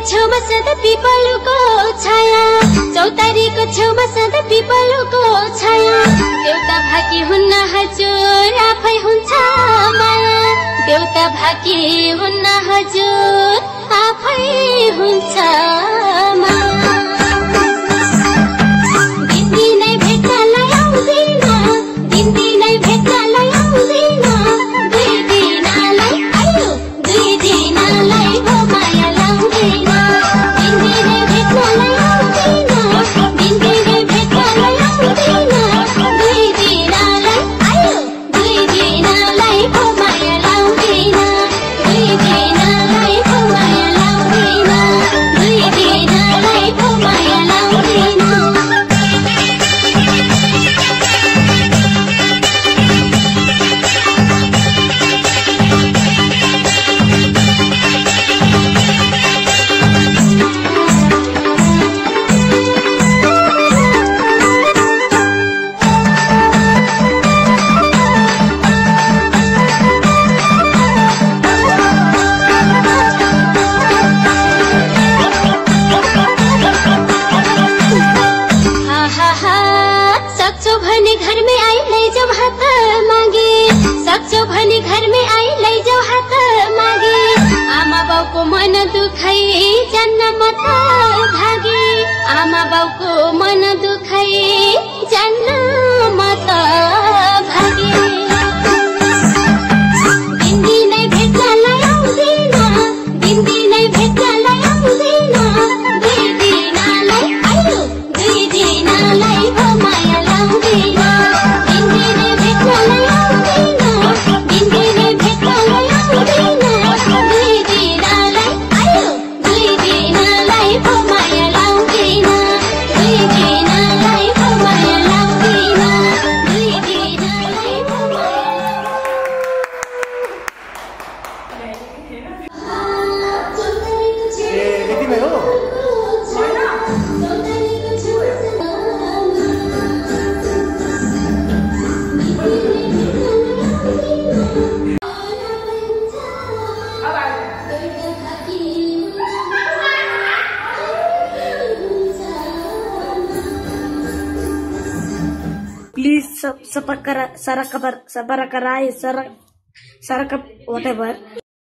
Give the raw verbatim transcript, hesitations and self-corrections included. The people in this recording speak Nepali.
छेउमा सदा पिपलुको छाया चौतारीको छेउमा सदा पिपलुको छाया देउता भाकी हुन्न हजुर आफै हुन्छ माया देउता भाकी हुन्न हजुर आफै हुन्छ माया दिनदिनै भेट्नलाई आउँदैन दिनदिनै भेट्नलाई आउँदैन दुई दिनलाई आयो दुई दिनलाई भो माया लाउँदैन दिनदिनै भेट्नलाई आउँदैन दिनदिनै भेट्नलाई आउँदैन दुई दिनलाई आयो दुई दिनलाई भो माया लाउँदैन दुई दिनलाई भो माया लाउँदैन दुई दिनलाई भो माया लाउँदैन सक्छौ भने घर में आई लैजाऊ हात मागे सक्छौ भने घर में आई लैजाऊ हात मागे आमा बाउको मन दुखाई जान्न म त भागे आमा बाउको मन दुखाई जान्न म त भागे दिनदिनै भेट्नलाई आउँदैन दिनदिनै भेट्नलाई आउँदैन दुई दिनलाई आयो दुई दिनलाई भो माया लाउँदैन दिनदिनै भेट्नलाई आउँदैन दिनदिनै भेट्नलाई आउँदैन दुई दिनलाई आयो दुई दिनलाई भो माया लाउँदैन दुई दिनलाई भो माया लाउँदैन दुई दिनलाई भो Please subscribe, subscribe, subscribe, subscribe, whatever.